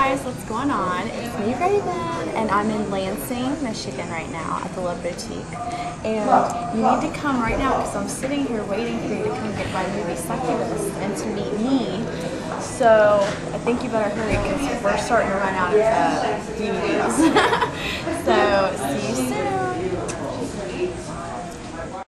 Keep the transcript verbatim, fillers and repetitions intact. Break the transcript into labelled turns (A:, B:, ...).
A: guys, what's going on? It's me, Raven, and I'm in Lansing, Michigan right now at the Love Boutique. And you need to come right now because I'm sitting here waiting for you to come get my movie Succubus and to meet me. So I think you better hurry because we're starting to run out of uh,